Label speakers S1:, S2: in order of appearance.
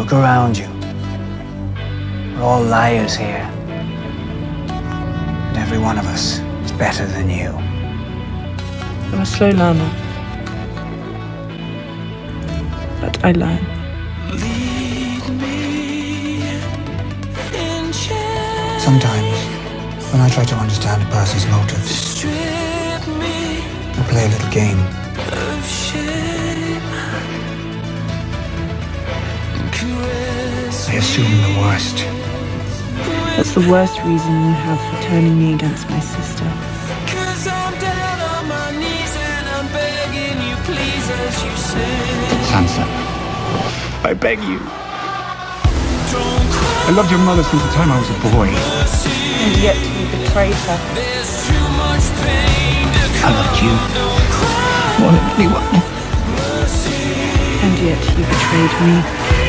S1: Look around you. We're all liars here. And every one of us is better than you.
S2: I'm a slow learner, but I learn.
S1: Sometimes, when I try to understand a person's motives, I play a little game. I assume the worst.
S2: That's the worst reason you have for turning me against my sister.
S1: Sansa, I beg you. I loved your mother since the time I was a boy.
S2: And yet you betrayed her.
S1: I loved you more than anyone.
S2: And yet you betrayed me.